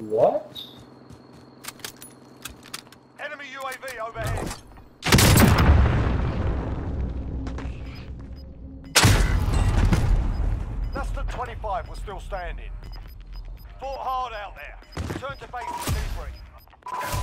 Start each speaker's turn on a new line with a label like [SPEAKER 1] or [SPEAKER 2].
[SPEAKER 1] What?
[SPEAKER 2] Enemy UAV overhead. Less than 25 was still standing. Fought hard out there. Return to base for debrief.